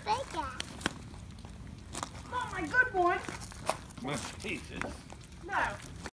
bigger. Not my good one. My pieces. No.